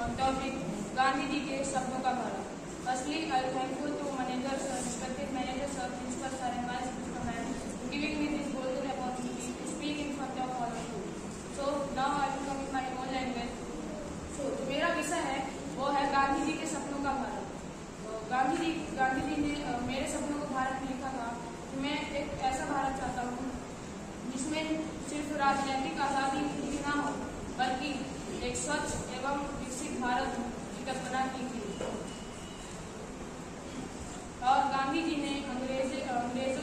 Topic Gandhi ji के सपनों का Bharat. Firstly, I am thankful to managers, respected managers, principal sir and vice principal ma'am giving me this golden opportunity to speak in front of all of you. So now I will come in my own language. So मेरा विषय है वो है गांधी जी के सपनों का भारत। तो गांधी जी ने मेरे सपनों को भारत में लिखा था कि मैं एक ऐसा भारत चाहता हूँ जिसमें सिर्फ राजनीतिक आजादी ही ना हो बल्कि एक स्वच्छ एवं विकसित भारत की कल्पना की थी। और गांधी जी ने अंग्रेजों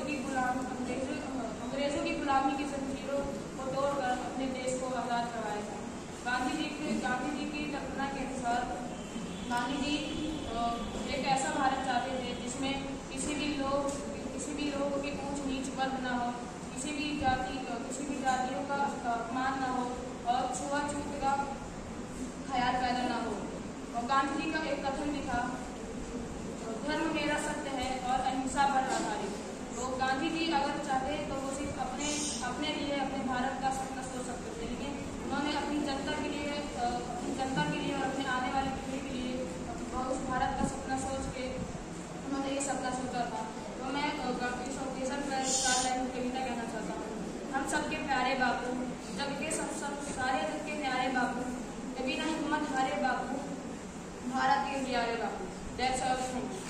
की गुलामी की जंजीरों को तोड़कर अपने देश को आजाद करवाया था। गांधी जी की कल्पना के अनुसार गांधी जी एक ऐसा भारत चाहते थे जिसमें किसी भी लोग की ऊंच नीच वर्ग न हो, किसी भी जातियों का अपमान न हो और छुआछूत का ख्याल पैदा न हो। और गांधी जी का एक कथन भी था, धर्म मेरा सत्य है और अहिंसा पर आधारित। तो गांधी जी अगर चाहते तो वो सिर्फ अपने लिए अपने भारत का सपना सोच सकते थे, लेकिन उन्होंने अपनी जनता के लिए और अपने आने वाली पीढ़ी के लिए उस भारत का सपना सोच के उन्होंने ये सपना सोचा था। तो मैं इस ओकेजन पर 4 लाइन कविता कहना चाहता हूँ। हम सबके प्यारे बापू, जग के सारे जग के प्यारे बापू, कभी ना हिम्मत हारे बापू, भारत के प्यारे बापू। That's all. Thank you.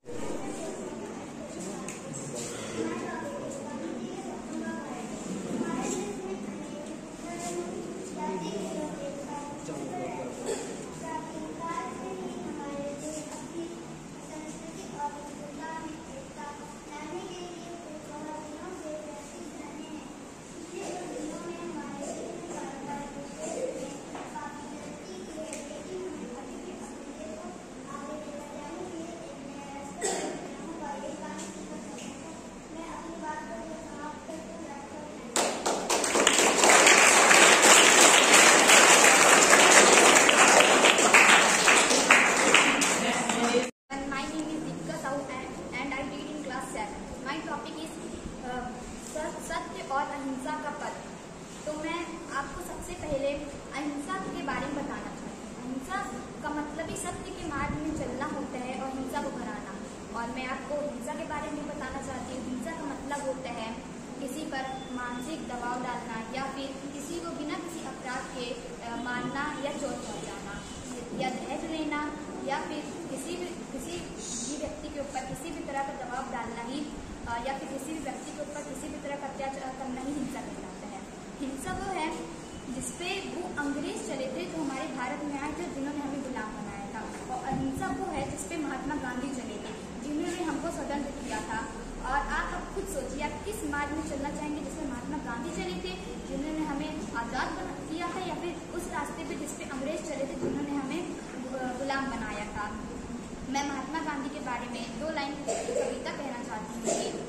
सत्य और अहिंसा का पथ। तो मैं आपको सबसे पहले अहिंसा के बारे में बताना चाहती हूँ। अहिंसा का मतलब ही सत्य के मार्ग में चलना होता है और हिंसा को हराना। और मैं आपको हिंसा के बारे में बताना चाहती हूँ। हिंसा का मतलब होता है किसी पर मानसिक दबाव डालना या फिर किसी को बिना किसी अपराध के मारना या चोट पहुँचाना या दहेज लेना या फिर किसी भी व्यक्ति के ऊपर किसी भी तरह का दबाव डालना ही या फिर किसी भी व्यक्ति के ऊपर किसी भी तरह का अत्याचार करना ही हिंसा कहलाता है। हिंसा वो है जिसपे वो अंग्रेज चले थे जो हमारे भारत में आए थे, जिन्होंने हमें गुलाम बनाया था। और अहिंसा वो है जिसपे महात्मा गांधी चले थे, जिन्होंने हमको स्वतंत्र किया था। और आप अब खुद सोचिए आप किस मार्ग में चलना चाहेंगे जिसमें महात्मा गांधी चले थे, जिन्होंने हमें आज़ाद किया था, या फिर उस रास्ते पे जिसपे अंग्रेज चले थे, जिन्होंने हमें गुलाम बनाया था। मैं महात्मा गांधी के बारे में 2 लाइन कविता कहना चाहती हूँ कि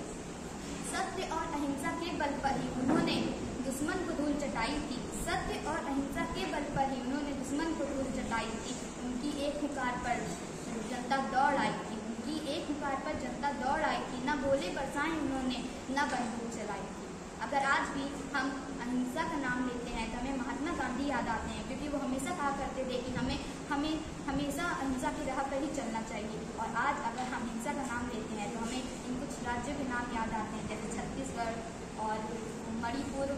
सत्य और अहिंसा के बल पर ही उन्होंने दुश्मन को धूल चटाई थी। सत्य और अहिंसा के बल पर ही उन्होंने दुश्मन को धूल चटाई थी। उनकी एक हुकार पर जनता दौड़ आई थी। उनकी एक हुकार पर जनता दौड़ आई थी। न गोले बरसाए उन्होंने, न बंदूक चलाई थी। अगर आज भी हम अहिंसा का नाम लेते हैं तो हमें महात्मा गांधी याद आते हैं, क्योंकि वो हमेशा कहा करते थे कि हमें हमेशा अहिंसा की राह पर ही चलना चाहिए। और आज अगर हम हिंसा का नाम लेते हैं तो हमें इन कुछ राज्यों के नाम याद आते हैं, जैसे छत्तीसगढ़ और मणिपुर,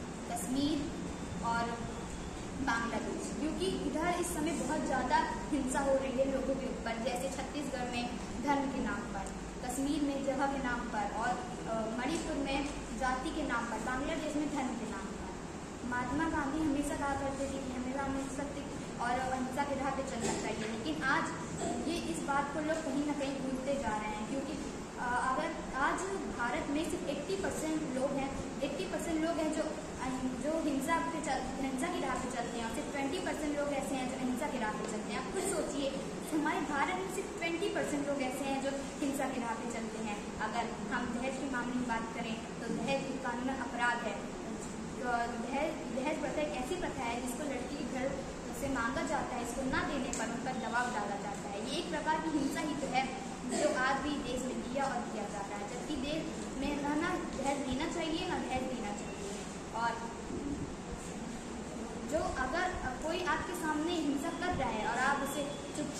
कश्मीर और बांग्लादेश, क्योंकि इधर इस समय बहुत ज़्यादा हिंसा हो रही है लोगों के ऊपर। जैसे छत्तीसगढ़ में धर्म के नाम पर, कश्मीर में जगह के नाम पर और मणिपुर में जाति के नाम पर, बांग्लादेश में धर्म के नाम पर। महात्मा गांधी हमेशा कहा करते थे कि हमें सत्य और अहिंसा की राह पे चलना चाहिए, लेकिन आज इस बात को लोग कहीं ना कहीं भूलते जा रहे हैं। क्योंकि अगर आज भारत में सिर्फ 80% लोग हैं जो हिंसा की राह पे चलते हैं और सिर्फ 20% लोग ऐसे हैं जो अहिंसा की राह पे चलते हैं। आप खुद सोचिए, हमारे भारत में सिर्फ 20% लोग ऐसे हैं जो हिंसा की राह पे चलते हैं। अगर हम दहेज के मामले में बात करें तो दहेज एक कानूनन अपराध है। तो दहेज प्रथा एक ऐसी प्रथा है जिसको लड़की के घर से मांगा जाता है, इसको ना देने पर उन पर दबाव डाला जाता है। ये एक प्रकार की हिंसा ही तो है जो आज भी देश में किया और किया जाता है, जबकि देश में ना दहेज देना चाहिए ना दहेज देना चाहिए। और जो अगर कोई आपके सामने हिंसा कर रहा है और आप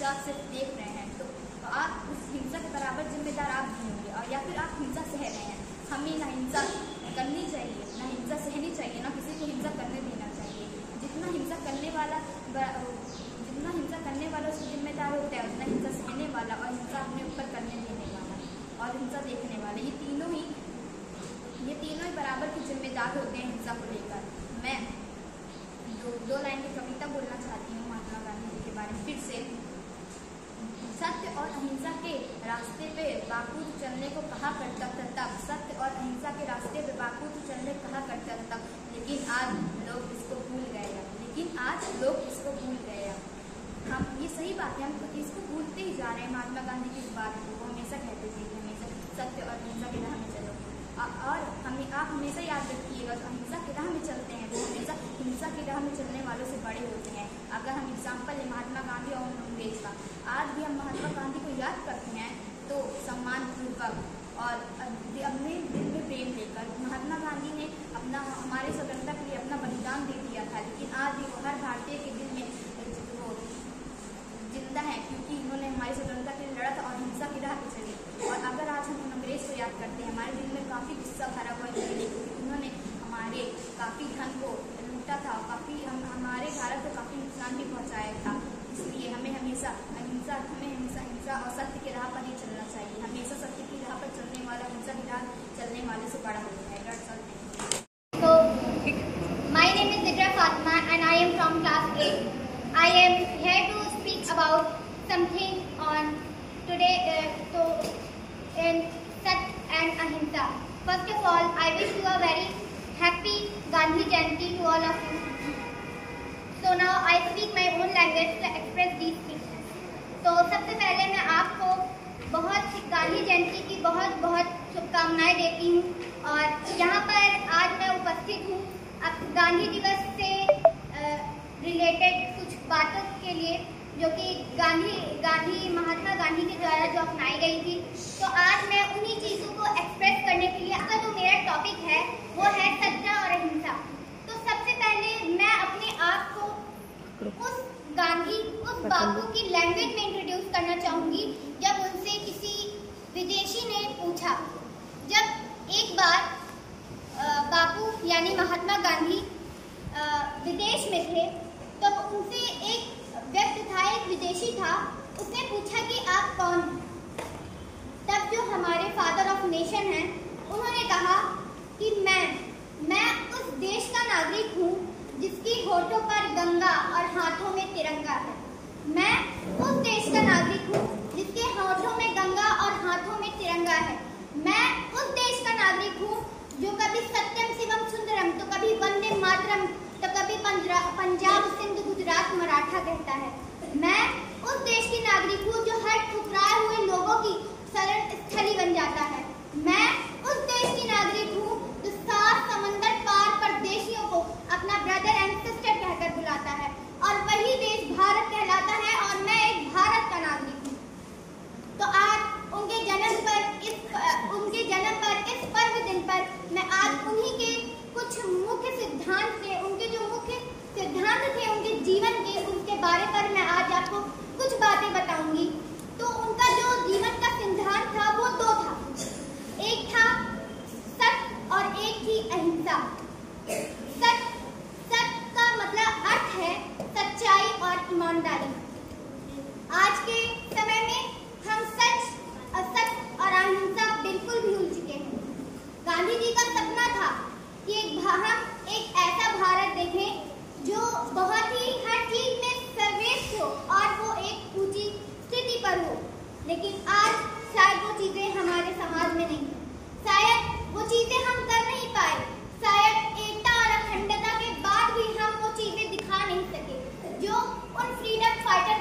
हिंसा सिर्फ देख रहे हैं, तो आप उस हिंसा के बराबर जिम्मेदार आप भी होंगे, और या फिर आप हिंसा सह रहे हैं। हमें ना हिंसा करनी चाहिए, ना हिंसा सहनी चाहिए, ना किसी को हिंसा करने देना चाहिए। जितना हिंसा करने वाला उसको जिम्मेदार होता है, उतना हिंसा सहने वाला और हिंसा अपने ऊपर करने देने वाला और हिंसा देखने वाला, ये तीनों ही बराबर के जिम्मेदार होते हैं हिंसा को लेकर। मैं दो लाइन की कविता बोलना चाहती हूँ महात्मा गांधी जी के बारे में फिर से। सत्य और अहिंसा के रास्ते पे बापू चलने को कहा करता था तब, सत्य और अहिंसा के रास्ते पे बापू चलने कहा करता था तब, लेकिन आज लोग इसको भूल गए। हम ये सही बात है, हम इसको भूलते ही जा रहे हैं। महात्मा गांधी की इस बात को वो हमेशा कहते थे कि हमेशा सत्य और अहिंसा की राह में चलो, और आप हमेशा याद रखिएगा, जो अहिंसा की राह में चलते हैं वो हमेशा हिंसा की राह में चलने वालों से बड़े होते हैं। अगर हम एग्जाम्पल लें महात्मा गांधी और अंग्रेज का, आज भी हम महात्मा गांधी को याद करते हैं तो सम्मानपूर्वक और अपने दिल में प्रेम लेकर। महात्मा गांधी ने हमारे स्वतंत्रता के लिए अपना बलिदान दे दिया था, लेकिन आज भी वो हर भारतीय के दिल में जिंदा है, क्योंकि उन्होंने हमारी स्वतंत्रता के लिए लड़ा था और हिंसा की राह पे चली। और अगर आज हम अंग्रेज को याद करते हैं, हमारे दिल में काफ़ी गुस्सा भरा हुआ है, क्योंकि उन्होंने हमारे काफ़ी धन को लूटा था, काफ़ी हमारे भारत को काफ़ी नुकसान भी पहुंचाया था। इसलिए हमें हमेशा हिंसा और सत्य की राह पर ही चलना चाहिए। हमेशा सत्य की राह पर चलने वाला हिंसा की राह चलने वाले से बड़ा होता है। So, my name is Zikra Fatma and I am from class 8. I am here to speak about something on today, in Sat and Ahimsa. First of all, I wish you a very happy Gandhi Jayanti to all of you. So now I speak my own language to express these things. तो सबसे पहले मैं आपको गांधी जयंती की बहुत शुभकामनाएं देती हूँ। और यहाँ पर आज मैं उपस्थित हूँ गांधी दिवस से रिलेटेड कुछ बातों के लिए, जो कि महात्मा गांधी के द्वारा जो अपनाई गई थी। तो आज मैं उन्हीं चीज़ों को एक्सप्रेस करने के लिए, आपका जो मेरा टॉपिक है वो है सत्य और अहिंसा। तो सबसे पहले मैं अपने आप को उस बापू की लैंग्वेज में इंट्रोड्यूस करना चाहूँगी। जब उनसे किसी विदेशी ने पूछा, जब एक बार बापू यानी महात्मा गांधी विदेश में थे, तब तो उनसे एक व्यक्ति था, एक विदेशी था, उसने पूछा कि आप कौन हैं। तब जो हमारे फादर ऑफ नेशन हैं, उन्होंने कहा कि मैं उस देश का नागरिक हूँ जिसकी होठों पर गंगा और हाथों में तिरंगा है। मैं उस देश का नागरिक हूँ जिसके होठों में गंगा और हाथों में तिरंगा है। मैं उस देश का नागरिक हूँ जो कभी सत्यम शिवम सुंदरम, तो कभी वंदे मातरम, तो कभी पंजाब सिंध गुजरात मराठा कहता है। मैं उस देश की नागरिक हूँ जो हर ठुकराए हुए लोगों की शरण स्थली बन जाता है। मैं उस देश की नागरिक हूँ जो 7 समंदर पार परदेशियों को अपना ब्रदर एंड सिस्टर कहकर बुलाता है, और वही देश भारत कहलाता है, और मैं एक भारत का नागरिक हूँ। तो आज उनके जन्म पर इस पर्व दिन पर मैं आज उन्हीं के कुछ मुख्य सिद्धांत थे, उनके जो मुख्य सिद्धांत थे उनके जीवन के, उनके बारे पर मैं आज आपको कुछ बातें बताऊंगी। तो उनका जो जीवन का सिद्धांत था वो 2 था, एक था सत्य और एक थी अहिंसा। सत्य का मतलब अर्थ है सच्चाई और ईमानदारी। आज के समय में हम सच, असत्य और अहिंसा बिल्कुल भूल चुके हैं। गांधी जी का सपना था कि हम एक ऐसा भारत देखें जो बहुत ही हर चीज में सर्वश्रेष्ठ हो और वो एक ऊंची स्थिति पर हो, लेकिन आज शायद वो चीजें हमारे समाज में नहीं है। शायद वो चीजें हम कर नहीं पाए, शायद एकता और अखंडता के बाद भी हम वो चीजें दिखा नहीं सके जो उन फ्रीडम फाइटर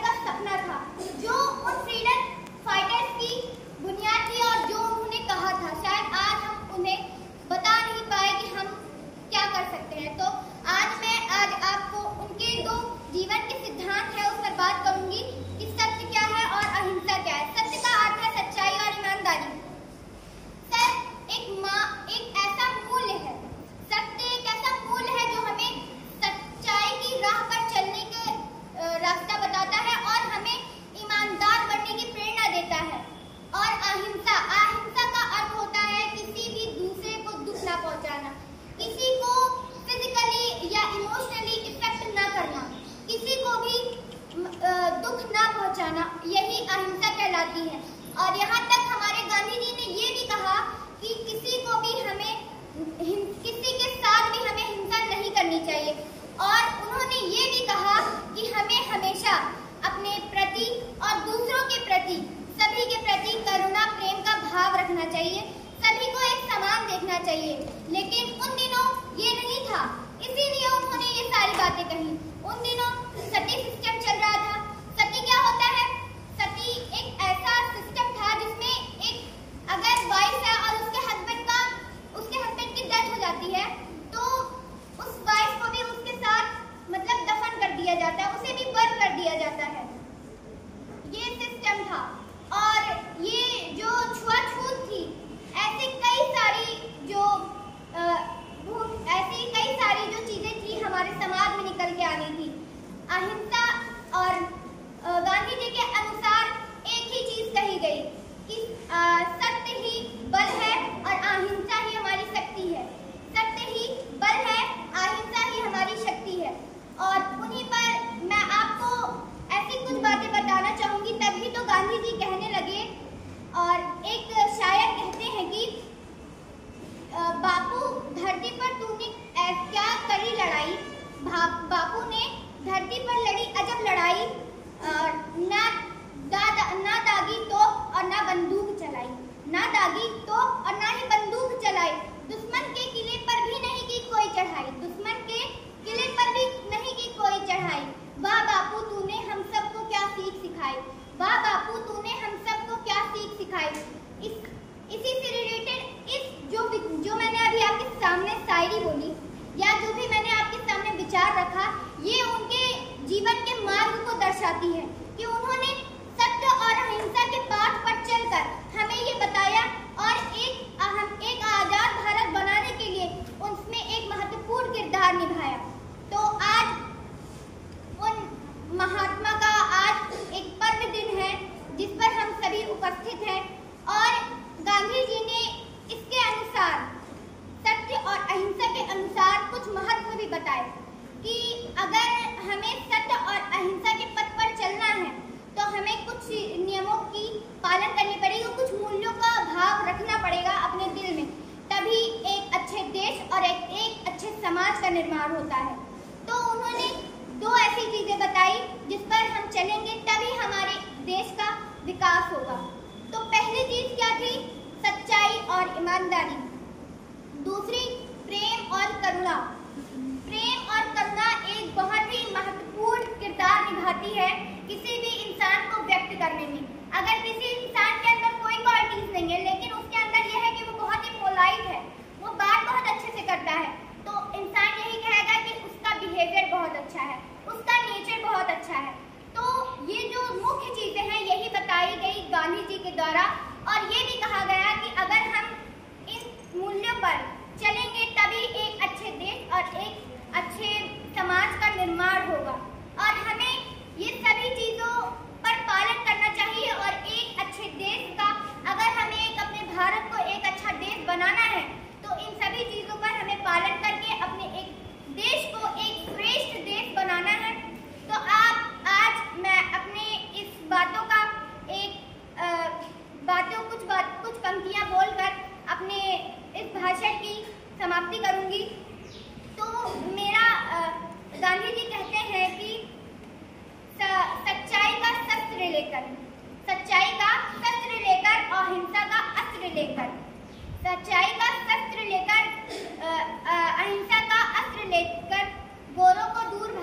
दुख ना पहुंचाना, यही अहिंसा कहलाती है। और यहाँ तक हमारे गांधी जी ने ये भी कहा कि किसी के साथ भी हमें हिंसा नहीं करनी चाहिए। और उन्होंने ये भी कहा कि हमें हमेशा अपने प्रति और दूसरों के प्रति, सभी के प्रति करुणा प्रेम का भाव रखना चाहिए, सभी को एक समान देखना चाहिए। लेकिन उन दिनों ये नहीं था, इसीलिए उन्होंने ये सारी बातें कही। उन दिनों सती सिस्टम चल रहा था। सती क्या होता है? सती एक ऐसा सिस्टम था जिसमें एक अगर वाइफ है और उसके हस्बैंड की डेथ हो जाती है तो उस वाइफ को भी उसके साथ मतलब दफन कर दिया जाता है, उसे भी बर्न कर दिया जाता है। ये सिस्टम था। और ये जो छुआछूत थी, ऐसी कई सारी जो चीजें थी हमारे समाज में निकल के आनी थी। अहिंसा और गांधी जी के अनुसार एक ही चीज कही गई कि सत्य ही बल है और अहिंसा ही हमारी शक्ति है। सत्य ही बल है, अहिंसा ही हमारी शक्ति है। और उन्हीं पर मैं आपको ऐसी कुछ बातें बताना चाहूंगी। तभी तो गांधी जी कहने लगे, और एक शायर कहते हैं कि बापू धरती पर तूने क्या करी लड़ाई, बापू ने धरती पर लड़ी अजब लड़ाई, ना दागी तोप और ना बंदूक चलाई, ना दागी तोप और ना ही बंदूक चलाई, दुश्मन के किले पर भी नहीं की कोई चढ़ाई, दुश्मन के किले पर भी नहीं की कोई चढ़ाई। वाह बापू तूने हम सबको क्या सीख सिखाई, वाह बापू तूने हम सबको क्या सीख सिखाई। इसी से रिलेटेड जो मैंने अभी आपके सामने शायरी बोली या जो भी मैंने आपके सामने विचार रखा, ये उनके जीवन के मार्ग को दर्शाती है कि उन्होंने सत्य और अहिंसा के पाथ पर चलकर हमें ये बताया और एक आजाद भारत बनाने के लिए उसमें एक महत्वपूर्ण किरदार निभाया। तो आज उन महात्मा का आज एक पर्व दिन है जिस पर हम सभी उपस्थित हैं। और गांधी जी ने इसके अनुसार, सत्य और अहिंसा के अनुसार कुछ महत्व भी बताए कि अगर हमें सत्य और अहिंसा के पथ पर चलना है तो हमें कुछ नियमों की पालन करनी पड़ेगी, कुछ मूल्यों का भाव रखना पड़ेगा अपने दिल में, तभी एक अच्छे देश और एक अच्छे समाज का निर्माण होता है। तो उन्होंने दो ऐसी चीजें बताई जिस पर हम चलेंगे तभी हमारे देश का विकास होगा। तो पहली चीज क्या थी? सच्चाई और ईमानदारी। दूसरी प्रेम और करुणा। प्रेम और करुणा एक बहुत ही महत्वपूर्ण किरदार निभाती है किसी भी इंसान को व्यक्त करने में। अगर किसी इंसान के अंदर कोई क्वालिटीज नहीं है लेकिन उसके अंदर यह है कि वो बहुत ही पोलाइट है, वो बात बहुत अच्छे से करता है, तो इंसान यही कहेगा कि उसका बिहेवियर बहुत अच्छा है, उसका नेचर बहुत अच्छा है। तो ये जो मुख्य चीजें हैं यही बताई गई गांधी जी के द्वारा। और ये भी कहा गया कि अगर हम इन मूल्यों पर चलेंगे तभी एक अच्छे देश और एक अच्छे समाज का निर्माण होगा। और हमें ये सभी चीजों पर पालन करना चाहिए। और एक अच्छे देश का, अगर हमें अपने भारत को एक अच्छा देश बनाना है तो इन सभी चीजों पर हमें पालन करके अपने एक देश को एक श्रेष्ठ देश बनाना है। तो आज मैं अपने इस बातों का कुछ पंक्तियां बोलकर अपने इस भाषण की समाप्ति करूंगी। तो मेरा गांधी जी कहते हैं कि सच्चाई का शस्त्र लेकर, अहिंसा का अस्त्र लेकर, सच्चाई का शस्त्र लेकर, अहिंसा का अस्त्र लेकर गोरों को दूर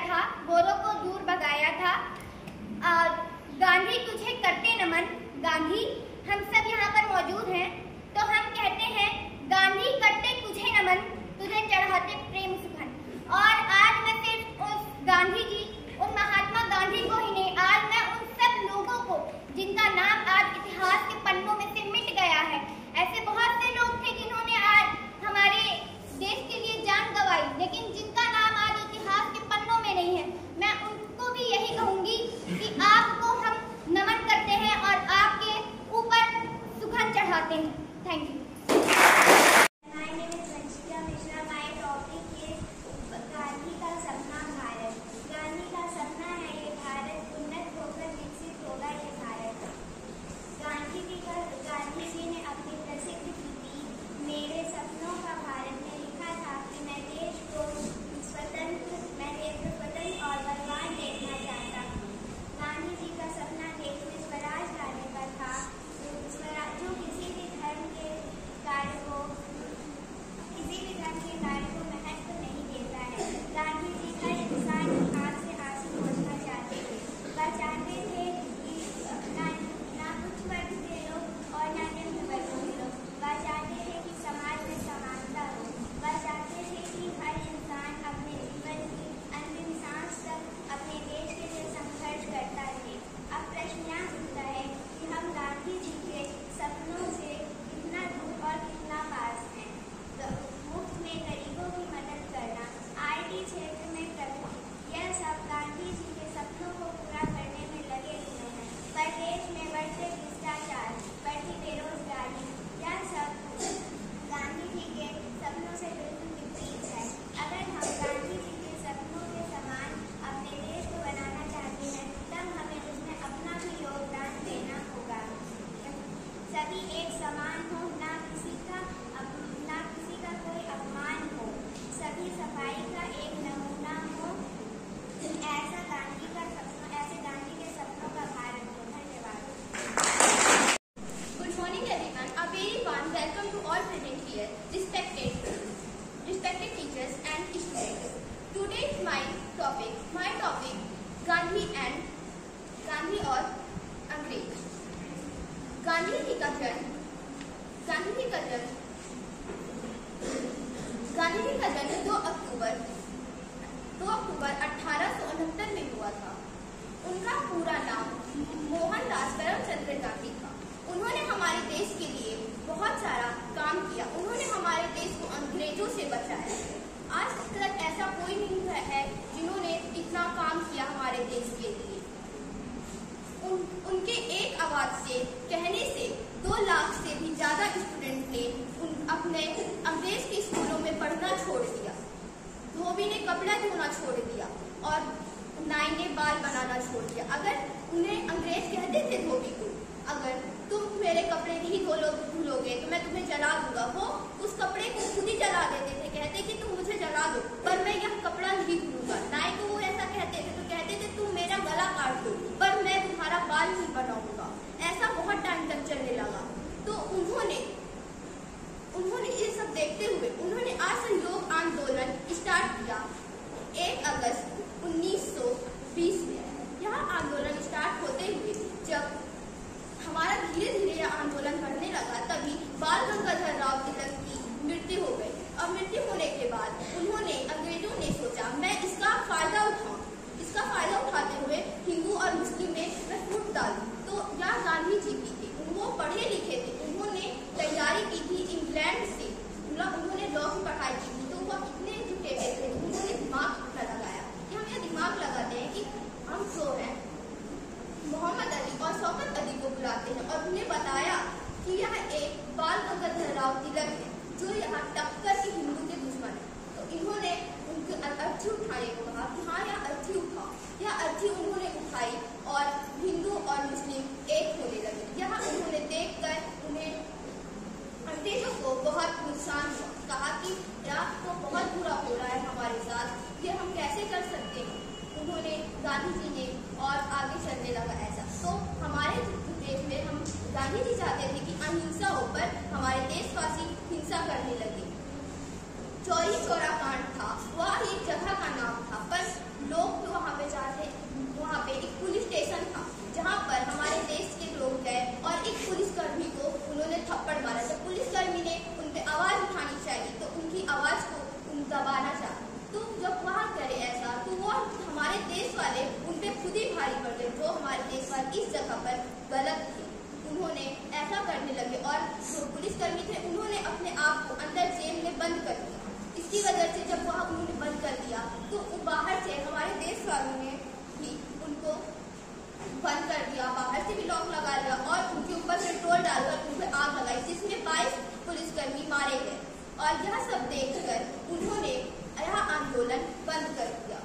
भगाया था। गांधी तुझे करते नमन। गांधी, हम सब यहाँ पर मौजूद हैं तो हम कहते हैं गांधी करते तुझे नमन, तुझे चढ़ाते प्रेम सुखन। और आज मैं सिर्फ उस गांधी जी, उन महात्मा गांधी को ही नहीं, आज मैं उन सब लोगों को जिनका नाम आज इतिहास के पन्नों में से मिट गया है, ऐसे बहुत से लोग थे गांधी और अंग्रेज। गांधी जी का जन्म 2 अक्टूबर 1869 में हुआ था। उनका पूरा नाम मोहनदास करमचंद गांधी था। उन्होंने हमारे देश के लिए बहुत सारा काम किया। उन्होंने हमारे देश को अंग्रेजों से बचाया। आज तक ऐसा कोई नहीं है जिन्होंने इतना काम किया हमारे देश के लिए। उनके एक आवाज से, कहने से 2 लाख से भी ज्यादा स्टूडेंट ने अपने अंग्रेज के स्कूलों में पढ़ना छोड़ दिया। धोबी ने कपड़ा धोना छोड़ दिया और नाई ने बाल बनाना छोड़ दिया। अगर उन्हें अंग्रेज कहते थे धोबी को, अगर तुम मेरे कपड़े नहीं धुलोगे तो मैं तुम्हें जला दूंगा, वो उस कपड़े को खुद ही जला देते थे। कहते कि तुम मुझे जला दो पर मैं यह कपड़ा नहीं धुलूंगा। नाई को वो ऐसा कहते थे तो कहते थे तुम मेरा गला काट दो पर मैं तुम्हारा बाल नहीं बनाऊंगा। ऐसा बहुत टाइम तक चलने लगा। तो उन्होंने ये सब देखते हुए उन्होंने असहयोग आंदोलन स्टार्ट किया 1 अगस्त 1920 में। यह आंदोलन स्टार्ट होते हुए जब हमारा धीरे धीरे यह आंदोलन बढ़ने लगा, तभी बाल गंगाधर तिलक की मृत्यु हो गई। और मृत्यु होने के बाद अंग्रेजों ने सोचा मैं इसका फायदा उठाते हुए हिंदू और मुस्लिम में मैं फूट डालूं। तो यह गांधी जी की थी, वो पढ़े लिखे थे, उन्होंने तैयारी की थी इंग्लैंड से, उन्होंने लॉ की पढ़ाई की थी। तो वो इतने जुटे हुए थे, उन्होंने दिमाग लगाया कि हम यह दिमाग लगाते हैं कि हम जो है मोहम्मद अली और शौकत अली को बुलाते हैं और उन्हें बताया कि यह एक बाल गंगाधर तिलक है जो यहाँ टक्कर के हिंदू के दुश्मन है। तो इन्होंने उनकी अर्थी उठाने को कहा कि हाँ यह अर्थी उठाओ। यह अर्थी उन्होंने उठाई और हिंदू और मुस्लिम एक होने लगे। यह उन्होंने देखकर उन्हें अंग्रेजों को बहुत नुकसान हुआ। कहा कि आपको बहुत बुरा हो रहा है हमारे साथ, ये हम कैसे कर सकते हैं। उन्होंने गांधी जी ने और आगे चलने लगा ऐसा। तो हमारे देश में हम गांधी जी चाहते थे कि अहिंसा ऊपर हमारे देशवासी हिंसा करने लगे। चौरी चौरा कांड था, वह एक जगह का नाम था, पर लोग तो वहाँ पे एक पुलिस स्टेशन था जहाँ पर हमारे देश के लोग गए और एक पुलिसकर्मी को उन्होंने थप्पड़ मारा। जब पुलिसकर्मी ने उन पे आवाज उठानी चाहिए तो उनकी आवाज को दबाना चाहा। तो जब वहाँ करे ऐसा तो वो हमारे देश वाले उन पे खुद ही भारी पड़ गए, जो हमारे देश वाले इस जगह पर गलत थे। उन्होंने ऐसा करने लगे और जो पुलिसकर्मी थे उन्होंने अपने आप को अंदर जेल में बंद कर दिया। इसकी वजह से जब वह उन्होंने बंद कर दिया तो बाहर से हमारे देश वालों ने भी उनको बंद कर दिया, बाहर से भी लॉक लगा दिया और उनके ऊपर पेट्रोल डालकर उन पर आग लगाई, जिसमें 22 पुलिसकर्मी मारे गए। और यह सब देखकर उन्होंने यह आंदोलन बंद कर दिया।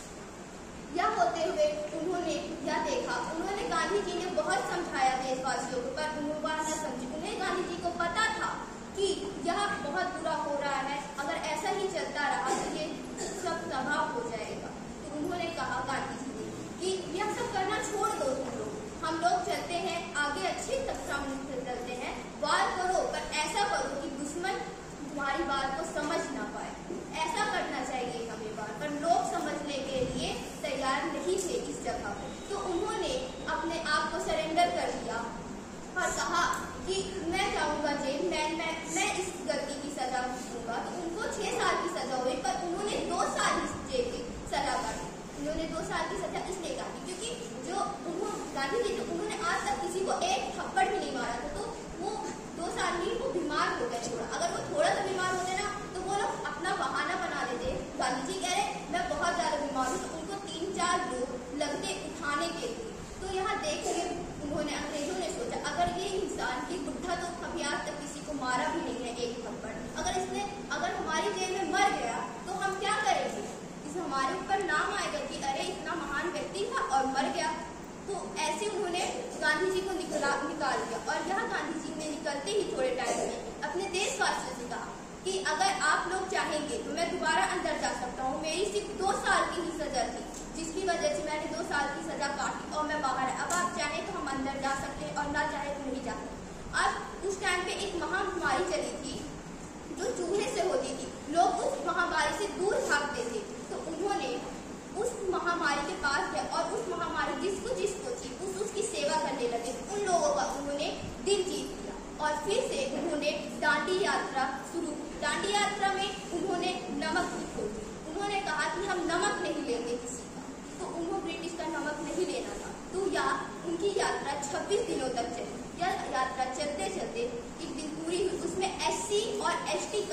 यह होते हुए उन्होंने यह देखा, उन्होंने गांधी जी ने बहुत समझाया देशवासियों को, पर उन्होंने न समझी। उन्हें गांधी जी को पता था कि यह बहुत बुरा हो रहा है, अगर ऐसा ही चलता रहा तो ये सब तबाह हो जाएगा। तो उन्होंने कहा गांधी जी ने कि यह सब करना छोड़ दो तुम लोग, हम लोग चलते हैं आगे, अच्छी कक्षा में चलते हैं, वार करो पर ऐसा करो कि दुश्मन तुम्हारी बात को समझ ना पाए। ऐसा करना चाहिए हमें बात, पर लोग समझने के लिए तैयार नहीं थे इस जगह पर। तो उन्होंने अपने आप को सरेंडर कर दिया और कहा कि मैं जाऊंगा जेल, मैं इस गलती की सजा दूंगा। तो उनको 6 साल की सजा हुई, पर उन्होंने 2 साल जेल की सजा काटी। उन्होंने 2 साल की सजा इसलिए काटी क्योंकि जो गांधी जी उन्होंने आज तक किसी को एक थप्पड़ भी नहीं मारा था। तो वो 2 साल में वो बीमार हो गए थोड़ा। अगर वो थोड़ा सा बीमार होते ना तो वो लोग अपना बहाना बना देते, गांधी जी कह रहे मैं बहुत ज्यादा बीमार हूँ, तो उनको 3-4 लोग लगते उठाने के लिए। तो यहाँ देख के उन्होंने अंग्रेजों ने सोचा अगर ये इंसान की बुढ़ा तो कभी आज तक किसी को मारा भी नहीं है एक थप्पड़, अगर हमारी जेल में मर गया तो हम क्या करेंगे, इस हमारे ऊपर नाम आएगा कि अरे इतना महान व्यक्ति था और मर गया। तो ऐसे उन्होंने गांधी जी को निकाल दिया। और यह गांधी जी ने निकलते ही थोड़े टाइम में अपने देशवासियों से कहा कि अगर आप लोग चाहेंगे तो मैं दोबारा अंदर जा सकता हूँ। मेरी सिर्फ 2 साल की ही सजा थी, जिसकी वजह से मैंने 2 साल की सजा काटी और मैं बाहर है। अब आप चाहें तो हम अंदर जा सकते हैं और ना चाहे तो नहीं जा सकते। अब उस टाइम पे एक महामारी चली थी जो चूहे से होती थी, लोग उस महामारी से दूर भागते थे। तो उन्होंने उस महामारी के पास गए और उस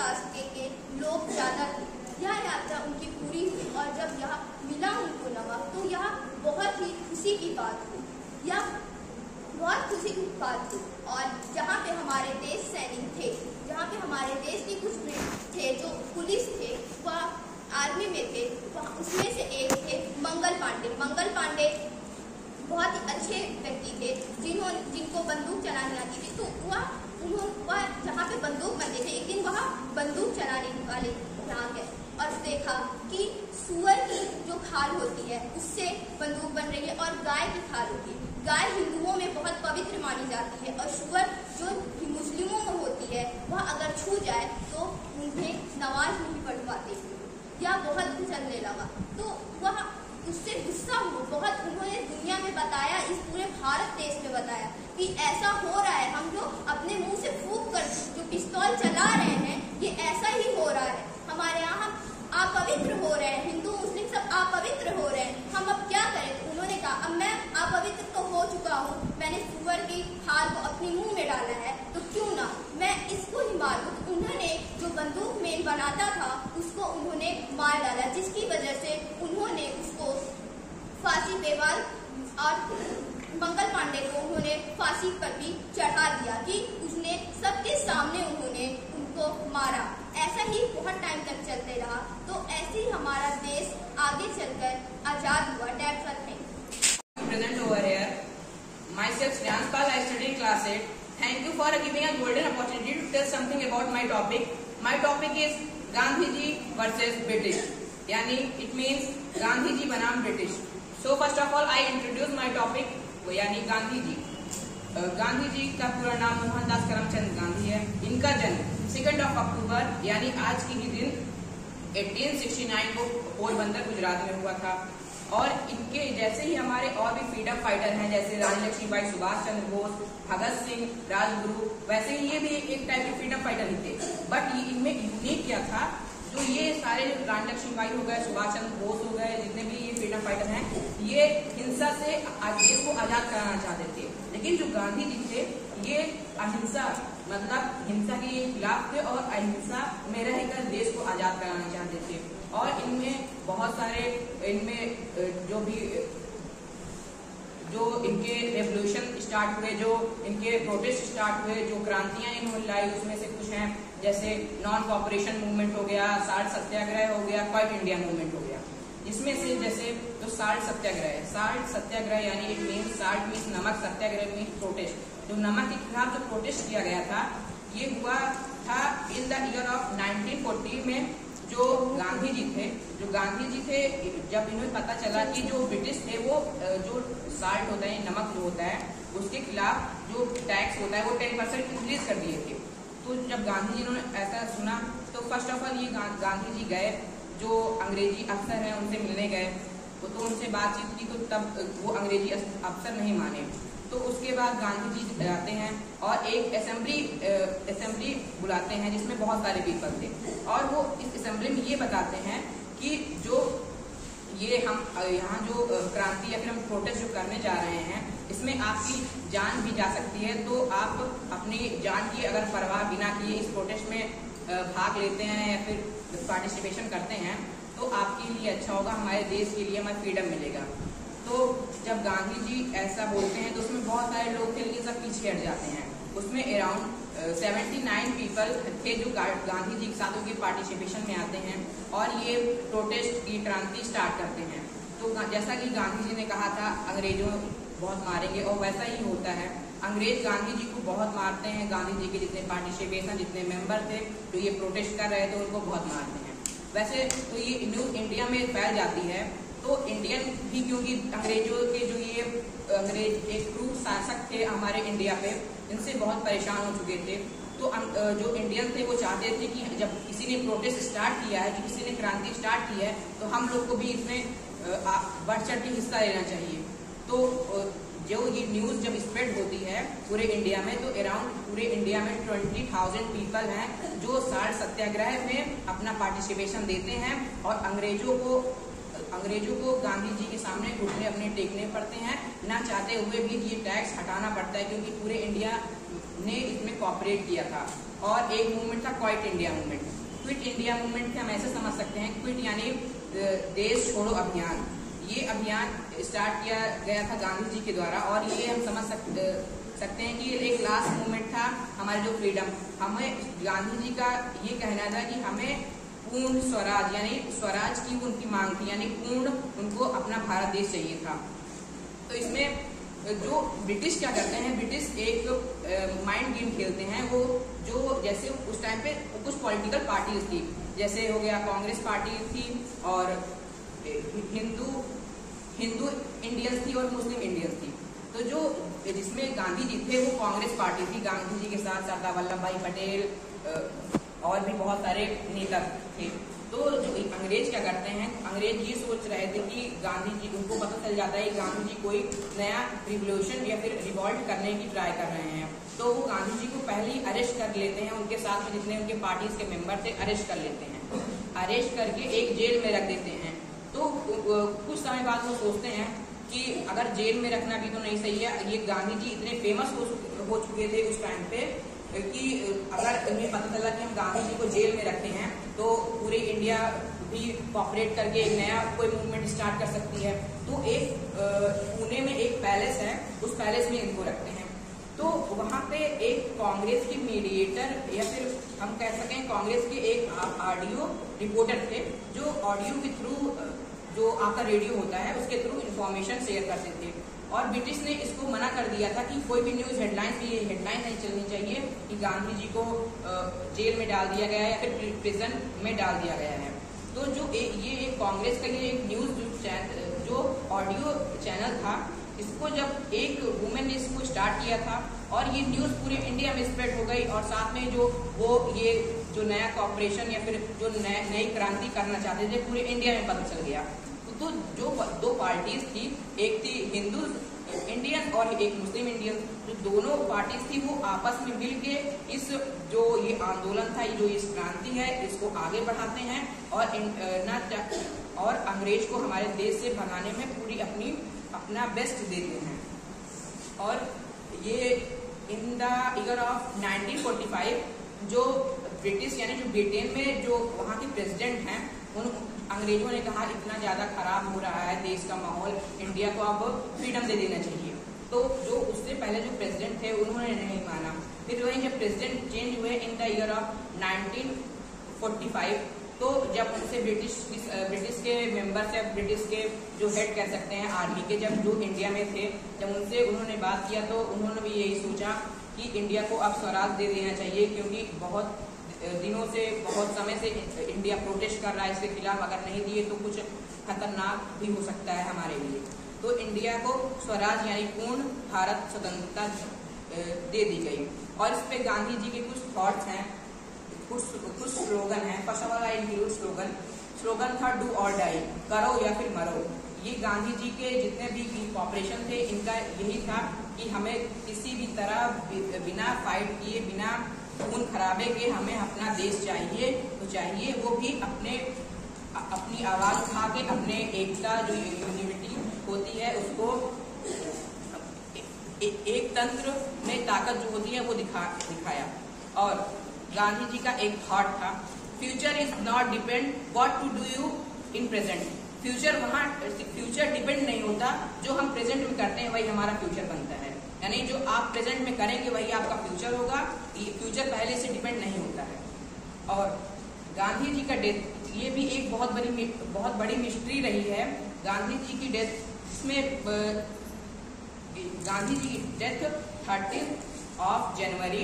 कास्ट के लोग ज़्यादा थे। यह यात्रा उनकी पूरी हुई और जब यह मिला उनको नमक तो यह बहुत ही खुशी की बात हुई। यह बहुत खुशी की बात थी। और जहाँ पे हमारे देश सैनिक थे, जहाँ पे हमारे देश के कुछ थे जो पुलिस थे, वह आर्मी में थे, वह उसमें से एक थे मंगल पांडे। मंगल पांडे बहुत ही अच्छे व्यक्ति थे जिनको बंदूक चलानी आती थी। तो वह जहाँ पे बंदूक बनते थे, एक दिन वह बंदूक चलाने वाले यहाँ गए और देखा कि सूअर की जो खाल होती है उससे बंदूक बन रही है और गाय की खाल होती है। गाय हिंदुओं में बहुत पवित्र मानी जाती है और सूअर जो मुस्लिमों में होती है वह अगर छू जाए तो उन्हें नमाज नहीं पढ़ पाते। यह बहुत चलने लगा तो वह उससे गुस्सा हुआ बहुत। उन्होंने दुनिया में बताया, इस पूरे भारत देश में बताया कि ऐसा हो रहा है, हम लोग अपने मुंह से फूंक कर जो पिस्तौल चला रहे हैं ये ऐसा ही हो रहा है। हमारे यहाँ अपवित्र हो रहे हैं, हिंदू मुस्लिम सब अपवित्र हो रहे हैं, हम अब क्या करें। तो उन्होंने कहा अब मैं अपवित्र तो हो चुका हूँ, मैंने सूअर की खाल को अपने मुंह में डाला है तो क्यों ना मैं इसको ही मार दूं। तो उन्होंने जो बंदूक मेन बनाता था उसको उन्होंने मार डाला, जिसकी वजह से उन्होंने उसको फांसी पे और मंगल पांडे को उन्होंने फांसी पर भी चढ़ा दिया कि उसने सबके सामने उन्होंने उनको मारा। ऐसा ही बहुत टाइम तक चलते रहा। तो ऐसे ही हमारा देश आगे चलकर आजाद हुआ। That's the thing. Present over here. Myself Shreyansh Pal, I study in class 8. Thank you for giving a golden opportunity to tell something about my topic. My topic is Gandhi ji versus British. Yani it means Gandhi ji बनाम British. So first of all I introduce my topic. यानी गांधी जी। गांधी जी का पूरा नाम मोहनदास करमचंद गांधी है। इनका जन्म 2 अक्टूबर यानी आज के ही दिन 1869 को पोरबंदर गुजरात में हुआ था। और इनके जैसे ही हमारे और भी फ्रीडम फाइटर हैं जैसे रानी लक्ष्मीबाई, सुभाष चंद्र बोस, भगत सिंह, राजगुरु, वैसे ही ये भी एक टाइप के फ्रीडम फाइटर ही थे। बट इनमें यूनिक क्या था, जो ये सारे रानी लक्ष्मीबाई हो गए, सुभाष चंद्र बोस हो गए, जितने भी ये फ्रीडम फाइटर हैं, ये हिंसा से देश को आजाद कराना चाहते थे। लेकिन जो गांधी जी थे ये अहिंसा मतलब हिंसा के खिलाफ थे और अहिंसा में रहकर देश को आजाद कराना चाहते थे। और इनमें बहुत सारे जो इनके रेवोल्यूशन स्टार्ट हुए, जो इनके प्रोटेस्ट स्टार्ट हुए, जो क्रांतियां इन्होंने लाई, उसमें से कुछ हैं जैसे नॉन कॉपरेशन मूवमेंट हो गया, साल्ट सत्याग्रह हो गया, क्वाइट इंडिया मूवमेंट हो गया। जिसमें से जैसे जो साल्ट सत्याग्रह है, साल्ट सत्याग्रह यानी इट मीन्स साल्ट मीन्स नमक, सत्याग्रह मीन्स प्रोटेस्ट। जो नमक के खिलाफ जो प्रोटेस्ट किया गया था ये हुआ था इन द ईयर ऑफ 1940 में। जो गांधी जी थे जब इन्हें पता चला कि जो ब्रिटिश थे वो जो साल्ट होता है, नमक जो होता है, उसके खिलाफ जो टैक्स होता है वो 10% इंक्रीज कर दिए थे। तो जब गांधी जी ने ऐसा सुना तो फर्स्ट ऑफ ऑल ये गांधी जी गए, जो अंग्रेजी अफसर हैं उनसे मिलने गए, तो उनसे बातचीत की तो तब वो अंग्रेजी अफसर नहीं माने। तो उसके बाद गांधी जी जाते हैं और एक असेंबली बुलाते हैं जिसमें बहुत सारे पीपल थे। और वो इस असेंबली में ये बताते हैं कि जो ये हम यहाँ जो क्रांति या फिर हम प्रोटेस्ट जो करने जा रहे हैं इसमें आपकी जान भी जा सकती है। तो आप अपनी जान की अगर परवाह बिना किए इस प्रोटेस्ट में भाग लेते हैं या फिर पार्टिसिपेशन करते हैं तो आपके लिए अच्छा होगा, हमारे देश के लिए हमें फ्रीडम मिलेगा। तो जब गांधी जी ऐसा बोलते हैं तो उसमें बहुत सारे लोग थे लेकिन सब पीछे हट जाते हैं। उसमें अराउंड 79 पीपल थे जो गांधी जी के साथ उनके पार्टिसिपेशन में आते हैं और ये प्रोटेस्ट की क्रांति स्टार्ट करते हैं। तो जैसा कि गांधी जी ने कहा था अंग्रेजों बहुत मारेंगे और वैसा ही होता है। अंग्रेज गांधी जी को बहुत मारते हैं। गांधी जी के जितने पार्टिसिपेशन जितने मेंबर थे जो ये प्रोटेस्ट कर रहे थे उनको बहुत मारते हैं। वैसे तो ये न्यूज इंडिया में फैल जाती है तो इंडियन भी, क्योंकि अंग्रेजों के जो ये अंग्रेज एक क्रूर शासक थे हमारे इंडिया पे, इनसे बहुत परेशान हो चुके थे। तो जो इंडियन थे वो चाहते थे कि जब किसी ने प्रोटेस्ट स्टार्ट किया है, जो किसी ने क्रांति स्टार्ट की है, तो हम लोग को भी इसमें बढ़ चढ़ के हिस्सा लेना चाहिए। तो जो ये न्यूज़ जब स्प्रेड होती है पूरे इंडिया में तो अराउंड पूरे इंडिया में 20,000 पीपल हैं जो साल्ट सत्याग्रह में अपना पार्टिसिपेशन देते हैं और अंग्रेजों को अंग्रेजों को गांधी जी के सामने घुटने अपने टेकने पड़ते हैं, ना चाहते हुए भी ये टैक्स हटाना पड़ता है, क्योंकि पूरे इंडिया ने इसमें कॉपरेट किया था। और एक मूवमेंट था quit India movement. Quit India movement हम ऐसे समझ सकते हैं, क्विट यानी देश छोड़ो अभियान। ये अभियान स्टार्ट किया गया था गांधी जी के द्वारा, और ये हम समझ सकते हैं कि ये एक लास्ट मूवमेंट था हमारे जो फ्रीडम। हमें गांधी जी का ये कहना था कि हमें पूर्ण स्वराज यानी स्वराज की उनकी मांग थी, यानी पूर्ण उनको अपना भारत देश चाहिए था। तो इसमें जो ब्रिटिश क्या करते हैं, ब्रिटिश एक माइंड गेम खेलते हैं। वो जो जैसे उस टाइम पे कुछ पॉलिटिकल पार्टीज थी, जैसे हो गया कांग्रेस पार्टी थी, और हिंदू इंडियंस थी और मुस्लिम इंडियंस थी। तो जो जिसमें गांधी जी थे वो कांग्रेस पार्टी थी। गांधी जी के साथ सरदार वल्लभ भाई पटेल और भी बहुत सारे नेता थे। तो जो अंग्रेज क्या करते हैं, अंग्रेज ये सोच रहे थे कि गांधी जी, उनको पता चल जाता है कि गांधी जी कोई नया रिवोल्यूशन या फिर रिवॉल्ट करने की ट्राई कर रहे हैं, तो वो गांधी जी को पहले ही अरेस्ट कर लेते हैं। उनके साथ में जितने उनके पार्टीज के मेंबर थे अरेस्ट कर लेते हैं, अरेस्ट करके एक जेल में रख देते हैं। तो कुछ समय बाद वो सोचते हैं कि अगर जेल में रखना भी तो नहीं सही है। ये गांधी जी इतने फेमस हो चुके थे उस टाइम पे कि अगर उन्हें पता चला कि हम गांधी जी को जेल में रखते हैं तो पूरे इंडिया भी कॉपरेट करके एक नया कोई मूवमेंट स्टार्ट कर सकती है। तो एक पुणे में एक पैलेस है, उस पैलेस में इनको रखते हैं। तो वहां पे एक कांग्रेस के मीडिएटर या फिर हम कह सकें कांग्रेस के एक ऑडियो रिपोर्टर थे, जो ऑडियो के थ्रू, जो आपका रेडियो होता है उसके थ्रू इंफॉर्मेशन शेयर करते थे। और ब्रिटिश ने इसको मना कर दिया था कि कोई भी न्यूज हेडलाइन भी ये हेडलाइन नहीं चलनी चाहिए कि गांधी जी को जेल में डाल दिया गया है या फिर प्रिजन में डाल दिया गया है। तो जो ये एक कांग्रेस का ये एक न्यूज जो ऑडियो चैनल था, इसको जब एक वुमेन ने इसको स्टार्ट किया था और ये न्यूज पूरे इंडिया में स्प्रेड हो गई, और साथ में जो वो ये जो नया कॉपरेशन या फिर जो नई क्रांति करना चाहते थे पूरे इंडिया में पता चल गया। तो जो दो पार्टीज थी, एक थी हिंदू इंडियन और एक मुस्लिम इंडियन, जो दोनों पार्टीज थी वो आपस में मिल के इस जो ये आंदोलन था, जो इस क्रांति है, इसको आगे बढ़ाते हैं और अंग्रेज को हमारे देश से भगाने में पूरी अपना बेस्ट देते हैं। और ये इन द ईयर ऑफ 1945 जो ब्रिटिश यानी जो ब्रिटेन में जो वहाँ के प्रेसिडेंट हैं, उन अंग्रेजों ने कहा इतना ज्यादा खराब हो रहा है देश का माहौल, इंडिया को अब फ्रीडम दे देना चाहिए। तो जो उससे पहले जो प्रेसिडेंट थे उन्होंने नहीं माना। फिर वही जब प्रेसिडेंट चेंज हुए इन द ईयर ऑफ 1945, तो जब उनसे ब्रिटिश के मेंबर्स या ब्रिटिश के जो हेड कह सकते हैं आर्मी के, जब जो इंडिया में थे, जब उनसे उन्होंने बात किया तो उन्होंने भी यही सोचा कि इंडिया को अब स्वराज दे देना चाहिए, क्योंकि बहुत दिनों से, बहुत समय से इंडिया प्रोटेस्ट कर रहा है इसके खिलाफ। अगर नहीं दिए तो कुछ खतरनाक भी हो सकता है हमारे लिए। तो इंडिया को स्वराज यानी पूर्ण भारत स्वतंत्रता दे दी गई। और इस पे गांधी जी के कुछ थॉट्स हैं, कुछ स्लोगन हैं। First of all I include slogan था डू और डाई, करो या फिर मरो। ये गांधी जी के जितने भी कॉपरेशन थे इनका यही था कि हमें किसी भी तरह बिना फाइट किए, बिना खून खराबे के हमें अपना देश चाहिए, तो चाहिए वो भी अपनी आवाज उठा के अपने एकता जो यूनिटी होती है उसको एक तंत्र में ताकत जो होती है वो दिखाया। और गांधी जी का एक थॉट था, future is not depend what to do you in present. Future depend नहीं होता, जो हम प्रेजेंट में करते हैं वही हमारा फ्यूचर बनता है। यानी जो आप प्रेजेंट में करेंगे वही आपका फ्यूचर होगा, फ्यूचर पहले से डिपेंड नहीं होता है। और गांधी जी का डेथ, ये भी एक बहुत बड़ी मिस्ट्री रही है। गांधी जी की डेथ, इसमें गांधी जी की डेथ 30 जनवरी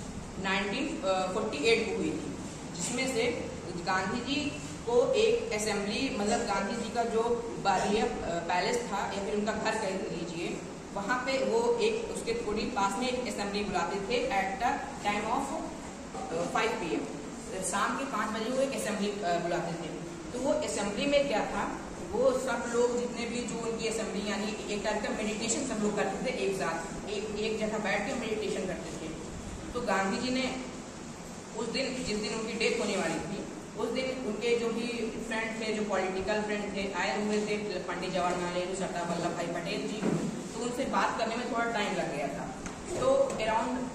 1948 को हुई थी, जिसमें से गांधी जी को एक असेंबली, मतलब गांधी जी का जो बालिया पैलेस था या फिर उनका घर कह लीजिए, वहां पे वो एक उसके थोड़ी पास में एक असेंबली बुलाते थे at the time of 5 PM। शाम के 5 बजे वो एक असेंबली बुलाते थे। तो वो असेंबली में क्या था, वो सब लोग जितने भी जो उनकी असेंबली यानी एक टाइप का मेडिटेशन सब लोग करते थे, एक साथ एक जगह बैठ के मेडिटेशन करते थे। तो गांधी जी ने उस दिन, जिस दिन उनकी डेथ होने वाली थी, उस दिन उनके जो भी फ्रेंड थे, जो पॉलिटिकल फ्रेंड थे, आए हुए थे पंडित जवाहरलाल नेहरू, सरदार वल्लभ भाई पटेल जी, तो उनसे बात करने में थोड़ा टाइम लग गया था। तो अराउंड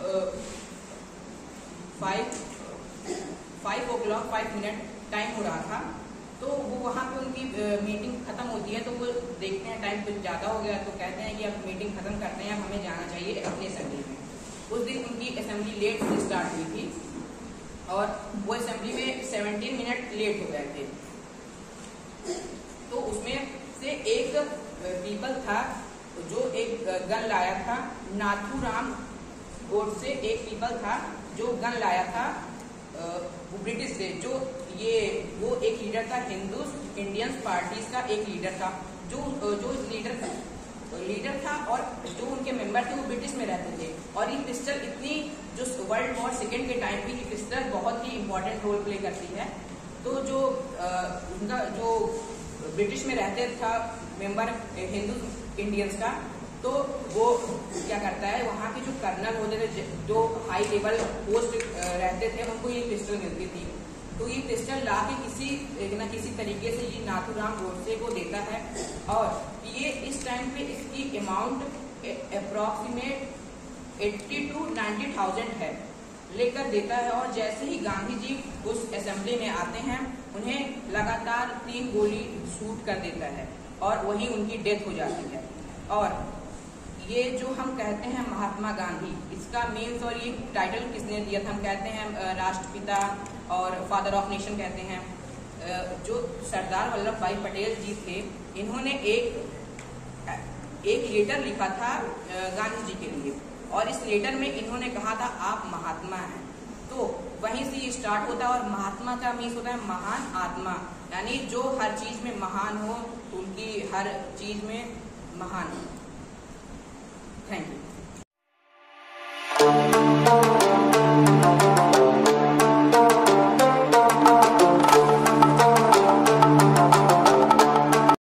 5 मिनट टाइम हो रहा था। तो वो वहाँ पे उनकी मीटिंग खत्म होती है, तो वो देखते हैं टाइम कुछ ज़्यादा हो गया, तो कहते हैं कि अब मीटिंग खत्म करते हैं, अब हमें जाना चाहिए अपनी असेंबली में। उस दिन उनकी असेंबली लेट से स्टार्ट हुई थी और वो असेंबली में 17 मिनट लेट हो गए थे। तो उसमें से एक पीपल था जो एक गन लाया था, नाथूराम गोडसे एक पीपल था जो गन लाया था वो ब्रिटिश से, जो वो एक लीडर था, हिंदू इंडियन पार्टीज का एक लीडर था, जो लीडर था और जो उनके मेंबर थे वो ब्रिटिश में रहते थे। और ये पिस्टल इतनी, जो वर्ल्ड वॉर सेकेंड के टाइम पे ये पिस्टल बहुत ही इंपॉर्टेंट रोल प्ले करती है। तो जो उनका जो ब्रिटिश में रहते था मेंबर हिंदू इंडियंस का, तो वो क्या करता है, वहाँ के जो कर्नल होते थे, जो हाई लेवल पोस्ट रहते थे, उनको ये पिस्टल मिलती थी। तो ये पिस्टल ला के किसी तरीके से ये नाथूराम गोडसे को देता है और ये इस टाइम पे इसकी अमाउंट अप्रॉक्सीमेट 80 to 90,000 है, लेकर देता है। और जैसे ही गांधी जी उस असेंबली में आते हैं, उन्हें लगातार 3 गोली शूट कर देता है और वहीं उनकी डेथ हो जाती है। और ये जो हम कहते हैं महात्मा गांधी, इसका मीन्स और ये टाइटल किसने दिया था, हम कहते हैं राष्ट्रपिता और फादर ऑफ नेशन कहते हैं। जो सरदार वल्लभ भाई पटेल जी थे, इन्होंने एक लेटर लिखा था गांधी जी के लिए और इस लेटर में इन्होंने कहा था आप महात्मा हैं। तो वहीं से ये स्टार्ट होता है और महात्मा का मीन्स होता है महान आत्मा, यानी जो हर चीज में महान हो, उनकी हर चीज में महान हो। Thank you.